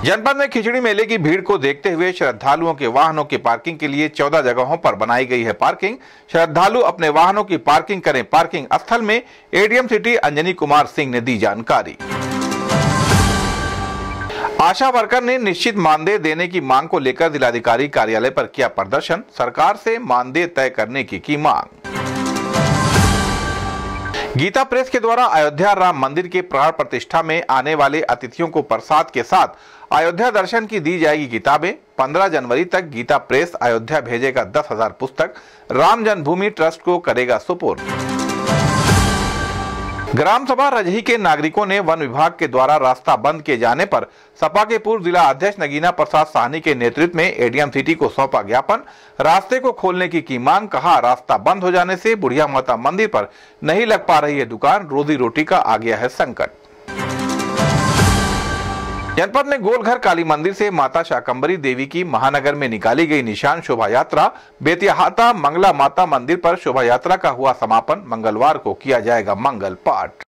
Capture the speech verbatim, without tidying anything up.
जनपद में खिचड़ी मेले की भीड़ को देखते हुए श्रद्धालुओं के वाहनों की पार्किंग के लिए चौदह जगहों पर बनाई गई है पार्किंग। श्रद्धालु अपने वाहनों की पार्किंग करें पार्किंग स्थल में। एडीएम सिटी अंजनी कुमार सिंह ने दी जानकारी। आशा वर्कर ने निश्चित मानदेय देने की मांग को लेकर जिलाधिकारी कार्यालय पर किया प्रदर्शन। सरकार से मानदेय तय करने की की मांग। गीता प्रेस के द्वारा अयोध्या राम मंदिर के प्राण प्रतिष्ठा में आने वाले अतिथियों को प्रसाद के साथ अयोध्या दर्शन की दी जाएगी किताबें। पंद्रह जनवरी तक गीता प्रेस अयोध्या भेजेगा दस हजार पुस्तक। राम जन्मभूमि ट्रस्ट को करेगा सुपुर्द। ग्राम सभा रजही के नागरिकों ने वन विभाग के द्वारा रास्ता बंद किए जाने पर सपा के पूर्व जिला अध्यक्ष नगीना प्रसाद साहनी के नेतृत्व में एडीएम सिटी को सौंपा ज्ञापन। रास्ते को खोलने की की मांग। कहा, रास्ता बंद हो जाने से बुढ़िया माता मंदिर पर नहीं लग पा रही है दुकान, रोजी रोटी का आ गया है संकट। जनपद में गोलघर काली मंदिर से माता शाकंभरी देवी की महानगर में निकाली गई निशान शोभा यात्रा। बेतिहाता मंगला माता मंदिर पर शोभा यात्रा का हुआ समापन। मंगलवार को किया जाएगा मंगल पाठ।